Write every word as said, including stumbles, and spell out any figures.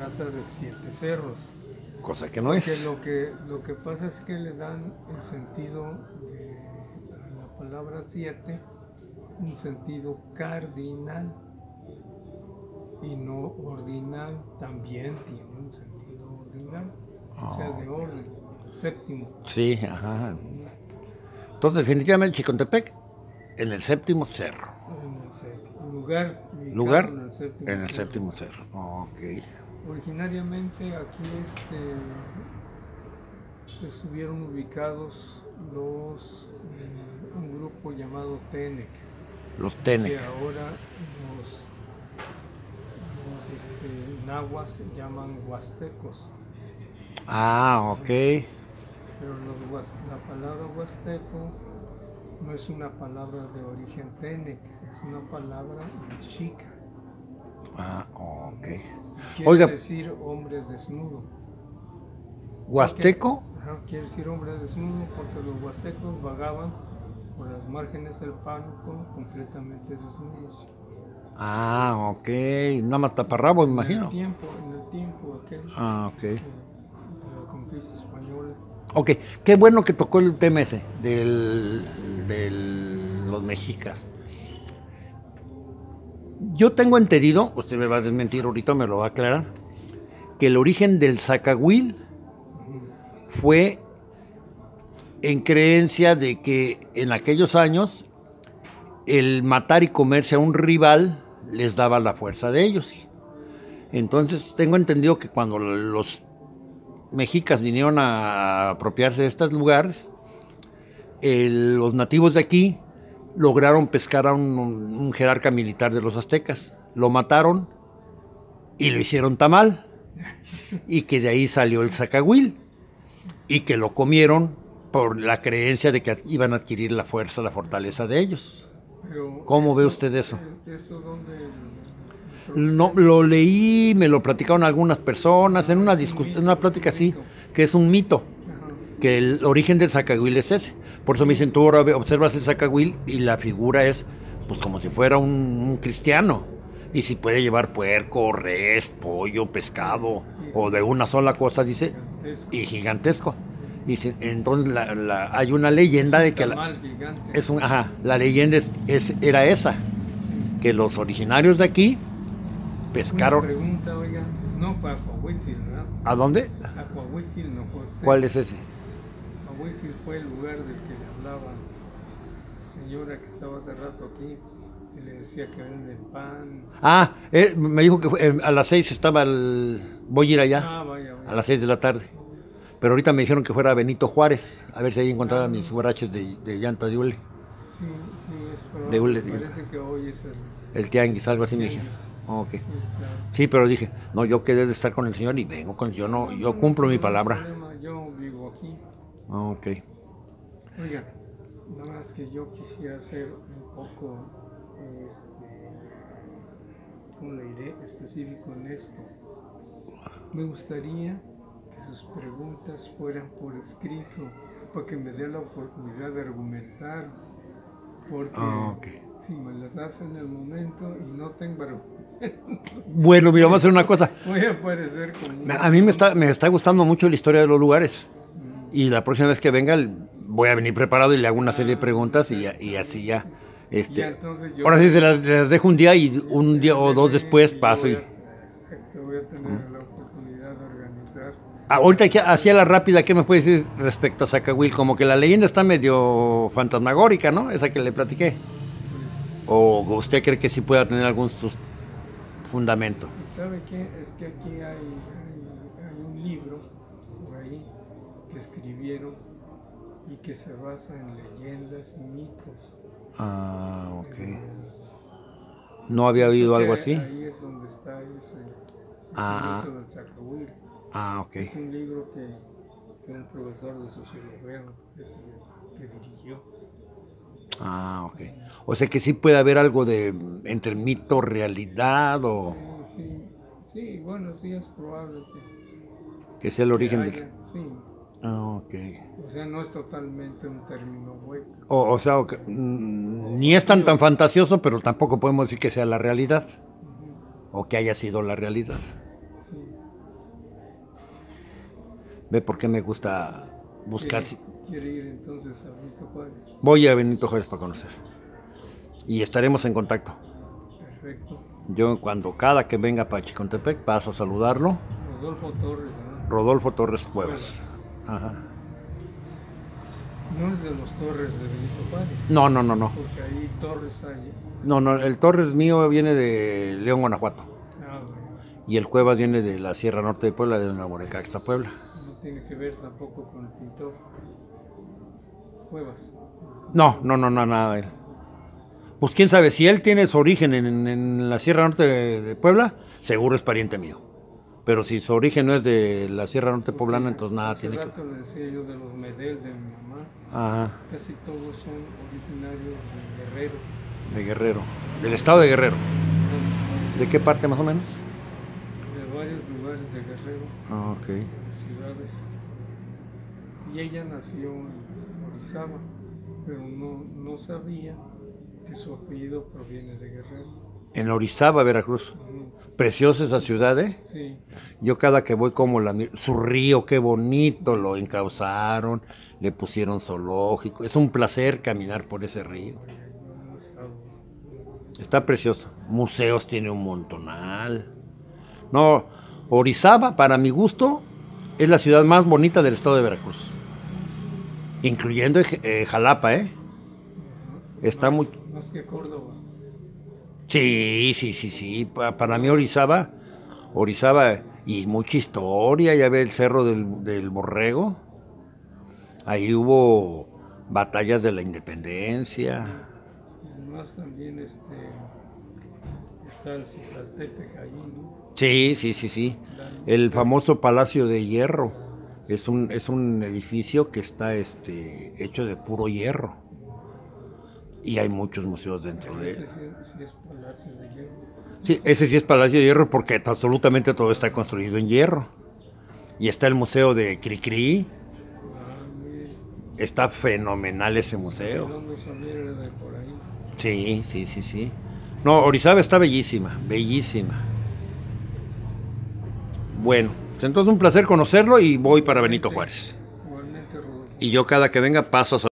trata de siete cerros. Cosa que no es. Que lo que lo que pasa es que le dan el sentido de a la palabra siete, un sentido cardinal y no ordinal. También tiene un sentido ordinal, oh. O sea, de orden, séptimo. Sí, ajá. Entonces, definitivamente Chicontepec en el séptimo cerro. En el séptimo lugar. Lugar en el séptimo en el cerro. séptimo cerro. Ok. Originariamente aquí este, estuvieron ubicados los eh, un grupo llamado Tenec. Los Tenec. Que ahora los, los este, nahuas se llaman huastecos. Ah, ok. Pero los, la palabra huasteco no es una palabra de origen Tenec, es una palabra mexica. Ah, ok. Quiere Oiga, decir hombre desnudo. ¿Huasteco? Porque, ajá, quiere decir hombre desnudo porque los huastecos vagaban por las márgenes del Pánuco completamente desnudos. Ah, ok. Nada más taparrabos, me imagino. En el tiempo, en el tiempo aquel. Ah, ok. De la conquista española. Ok, qué bueno que tocó el tema ese de los mexicas. Yo tengo entendido, usted me va a desmentir ahorita, me lo va a aclarar, que el origen del zacahuil fue en creencia de que en aquellos años el matar y comerse a un rival les daba la fuerza de ellos. Entonces tengo entendido que cuando los mexicas vinieron a apropiarse de estos lugares, el, los nativos de aquí lograron pescar a un, un jerarca militar de los aztecas, lo mataron y lo hicieron tamal, y que de ahí salió el zacahuil, y que lo comieron por la creencia de que iban a adquirir la fuerza, la fortaleza de ellos. Pero ¿Cómo eso, ve usted eso? ¿Eso dónde? No, lo leí, me lo platicaron algunas personas en una discusión, en una plática así, que es un mito, que el origen del zacahuil es ese. Por eso me dicen, tú ahora observas el zacahuil y la figura es pues como si fuera un, un cristiano. Y si puede llevar puerco, res, pollo, pescado, o de una sola cosa, dice, y gigantesco. Dice, entonces la, la, hay una leyenda de que la, es un, ajá, la leyenda es, es, era esa, que los originarios de aquí pescaron. Una pregunta, oiga, no para Coahuitzil, ¿verdad? ¿A dónde? A Coahuitzil, no. ¿Cuál es ese? Coahuitzil fue el lugar del que le hablaba la señora que estaba hace rato aquí, y le decía que venden pan. Ah, eh, me dijo que fue, eh, a las seis estaba el... Voy a ir allá, ah, vaya, vaya. a las seis de la tarde. Pero ahorita me dijeron que fuera Benito Juárez, a ver si ahí encontraba ah, mis borrachos de, de llanta de hule. Sí, sí, es probable. De hule, parece que hoy es el... El tianguis, algo así me dijeron. Oh, okay. Sí, claro. Sí, pero dije, no, yo quedé de estar con el Señor y vengo con el Señor, no, yo cumplo mi palabra. Yo vivo aquí. Oh, ok. Oiga, nada más que yo quisiera hacer un poco, este, ¿cómo le diré? Específico en esto. Me gustaría que sus preguntas fueran por escrito, para que me dé la oportunidad de argumentar, porque oh, okay. si me las hacen en el momento y no tengo argumento. Bueno, mira, vamos a hacer una cosa. Voy a aparecer como... A mí me está, me está gustando mucho la historia de los lugares. Mm. Y la próxima vez que venga voy a venir preparado y le hago una serie de preguntas y, y así ya. Este, ya ahora sí se las, las dejo un día y un día o dos después paso y... Te voy a tener mm. la oportunidad de organizar. Ahorita, hacia la rápida, ¿qué me puede decir respecto a Zacahuil? Como que la leyenda está medio fantasmagórica, ¿no? Esa que le platiqué. ¿O usted cree que sí pueda tener algún sus fundamento? ¿Sabe qué? Es que aquí hay, hay, hay un libro por ahí que escribieron y que se basa en leyendas y mitos. Ah, ok. Eh, ¿No había oído algo así? Ahí es donde está ese, ese ah, mito del Zacahuil. Ah, ok. Es un libro que, que un profesor de sociología que dirigió. Ah, ok. O sea que sí puede haber algo de entre mito, realidad o... Sí, sí, bueno, sí es probable que... Que sea el origen haya, de... Sí. Ah, ok. O sea, no es totalmente un término hueco. O, o sea, okay, mm, ni es tan tan fantasioso, pero tampoco podemos decir que sea la realidad. Uh-huh. O que haya sido la realidad. Sí. Ve por qué me gusta buscar. ¿Quiere, quiere ir entonces a Benito Juárez? Voy a Benito Juárez para conocer. Y estaremos en contacto. Perfecto. Yo cuando cada que venga para Chicontepec paso a saludarlo. Rodolfo Torres, ¿no? Rodolfo Torres Cuevas. Ajá. No es de los Torres de Benito Juárez. No, no, no, no. Porque ahí Torres hay. No, no, el Torres mío viene de León, Guanajuato. Ah, bueno. Y el Cuevas viene de la Sierra Norte de Puebla, de Nuevo Necaxa, Puebla. No tiene que ver tampoco con el pintor Cuevas. No, no, no, no, nada de él. Pues quién sabe, si él tiene su origen en, en la Sierra Norte de, de Puebla, seguro es pariente mío. Pero si su origen no es de la Sierra Norte poblana, entonces nada Hace tiene que rato le decía yo de los Medel de mi mamá. Ajá, Casi todos son originarios de Guerrero. de Guerrero, del estado de Guerrero. De, ¿De qué parte más o menos? de varios lugares de Guerrero, Ah, ok. de ciudades. Y ella nació en Orizaba, pero no, no sabía que su apellido proviene de Guerrero. En Orizaba, Veracruz. Ujú. Preciosa esa ciudad, ¿eh? Sí, Yo cada que voy como la miro, su río, qué bonito, lo encauzaron, le pusieron zoológico. Es un placer caminar por ese río. porque yo no he estado. Está precioso. Museos tiene un montonal. No, Orizaba, para mi gusto, es la ciudad más bonita del estado de Veracruz. Incluyendo eh, Jalapa, ¿eh? Está más, muy... más que Córdoba. Sí, sí, sí, sí. Pa- Para mí Orizaba, Orizaba, y mucha historia, ya ve el Cerro del, del Borrego. Ahí hubo batallas de la independencia. Además también este, está el Citlaltépetl ahí, ¿no? Sí, sí, sí, sí. El famoso Palacio de Hierro. Es un, es un edificio que está este, hecho de puro hierro. Y hay muchos museos dentro de Ese él. sí, sí es Palacio de Hierro. Sí, ese sí es Palacio de Hierro porque absolutamente todo está construido en hierro. Y está el Museo de Cricri. Ah, mire, Está fenomenal ese museo. Redondo Samir era de por ahí. Sí, sí, sí, sí. No, Orizaba está bellísima, bellísima. Bueno, pues entonces un placer conocerlo y voy para Benito Juárez. Igualmente, Rodolfo. Y yo cada que venga paso a